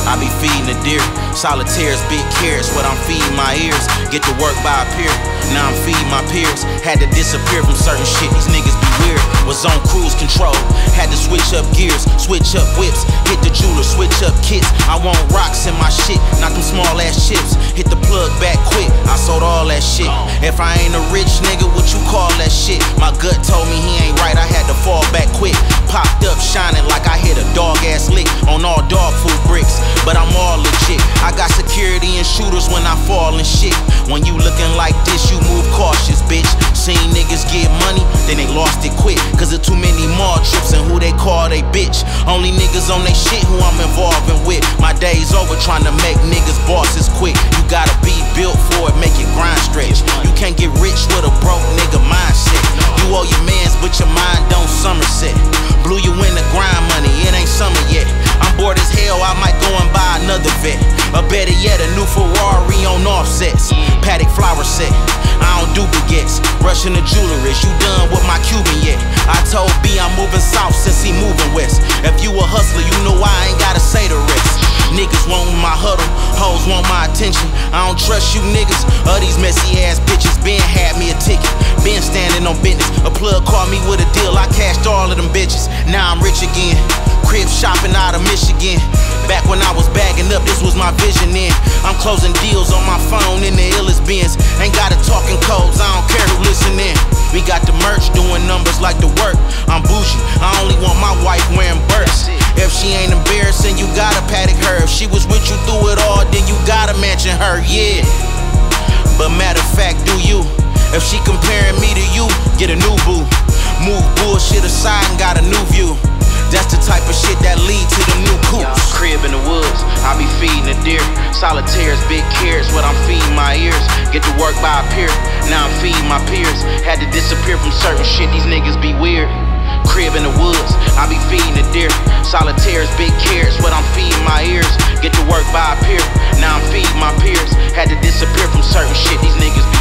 I be feeding the deer. Solitaires, big carrots, what I'm feeding my ears. Get to work by a peer, now I'm feeding my peers. Had to disappear from certain shit, these niggas be weird. Was on cruise control, had to switch up gears, switch up whips. Hit the jeweler, switch up kits. I want rocks in my shit, not them small ass chips. Hit the plug back quick, I sold all that shit. If I ain't a rich nigga, what you call that shit? My gut told me he ain't right, I had to fall back quick. Popped up shining like I hit a dog ass lick on all dog food bricks, but I'm all legit. I got security and shooters when I fall and shit. When you looking like this, you move cautious, bitch. Seen niggas get money, then they lost it quick, cause of too many mall trips and who they call they bitch. Only niggas on they shit who I'm involving with. My day's over trying to make niggas bosses quick. You gotta be built for it, make your grind stretch. You can't get rich with a broke nigga mindset. You owe your mans, but your mind don't Somerset. Blew you in the grind money, it ain't summer yet. I'm bored as hell, I might go and buy another vet. Or better yet, a new Ferrari on offsets. Paddock flower set, I don't do baguettes. Rushing the jewelers, you done with my Cuban yet? I told B I'm moving south since he moving west. If you a hustler, you know I ain't gotta say the rest. Niggas want my huddle, hoes want my attention. I don't trust you niggas, or these messy ass bitches. Ben had me a ticket, been standing on business. A plug called me with a deal, I cashed all of them bitches. Now I'm rich again, crib shopping out of Michigan. Back when I was bagging up, this was my vision then. I'm closing deals on my phone in the illest bins. Ain't got it talking codes, I don't care who listening. We got the merch doing numbers like the work. I'm bougie, I only want my wife wearing Burks. If she ain't embarrassing, you gotta paddock her. If she was with you through it all, then you gotta mention her, yeah. But matter of fact, do you? If she comparing me to you, get a new boo. Move bullshit aside and got a new view. That's the type of shit that lead to the new coops. Crib in the woods, I be feeding the deer. Solitaires, big carrots, what I'm feeding my ears. Get to work by a peer, now I'm feeding my peers. Had to disappear from certain shit, these niggas be weird. Crib in the woods, I be feeding the deer. Solitaires, big carrots, what I'm feeding my ears. Get to work by a peer, now I'm feeding my peers. Had to disappear from certain shit, these niggas be